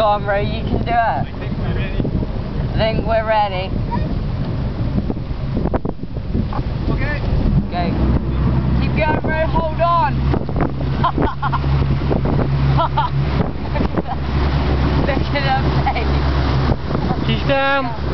Go on, Ro, you can do it. I think we're ready. I think we're ready. Okay. Go. Keep going, Ro, hold on. Look at her face. She's down.